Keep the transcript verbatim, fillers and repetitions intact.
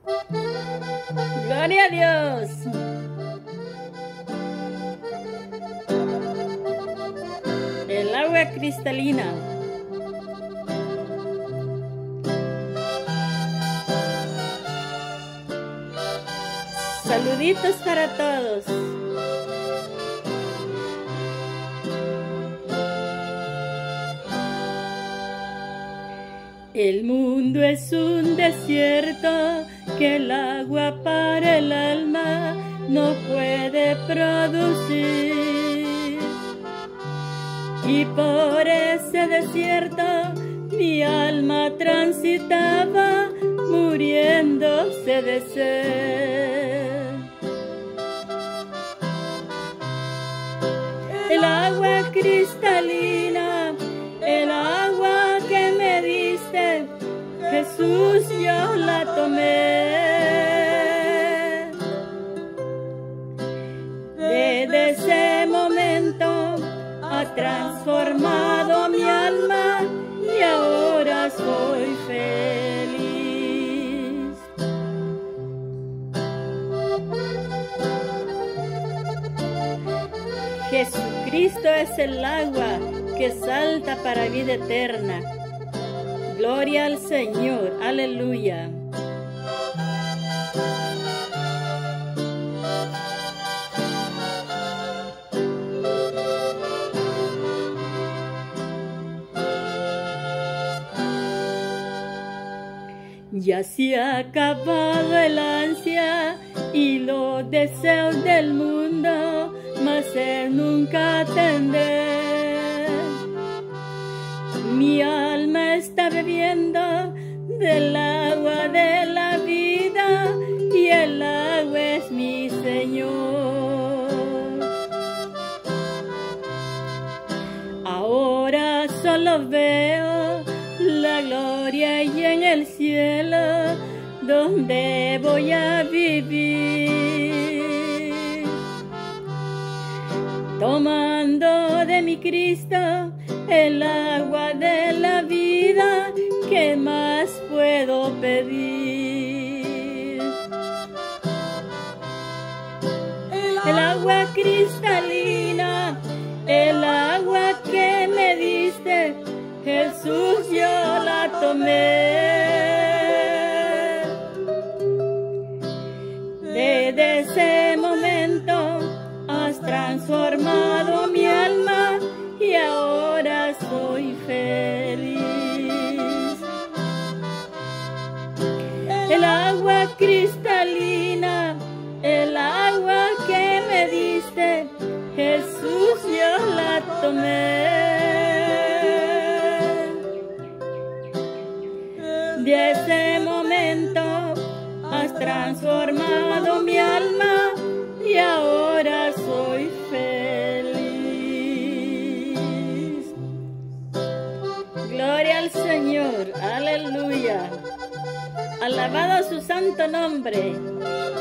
Gloria a Dios. El agua cristalina. Saluditos para todos. El mundo es un desierto que el agua para el alma no puede producir. Y por ese desierto mi alma transitaba muriéndose de sed. El agua cristalina, el agua que me diste, Jesús, yo la tomé. Desde ese momento ha transformado mi alma y ahora soy feliz. Jesucristo es el agua que salta para vida eterna. Gloria al Señor, aleluya. Ya se ha acabado el ansia y los deseos del mundo, mas Él nunca tendré. Mi alma está bebiendo del agua de la vida y el agua es mi Señor. Ahora solo veo la gloria y en el cielo donde voy a vivir, tomando de mi Cristo el agua de la vida. ¿Qué más puedo pedir? El agua cristalina, el agua que me diste, Jesús, yo la tomé. Desde ese momento has transformado mi alma y ahora soy feliz. El agua cristalina, el agua que me diste, Jesús, yo la tomé. De ese momento has transformado mi alma y ahora soy feliz. Gloria al Señor, aleluya. Alabado su santo nombre.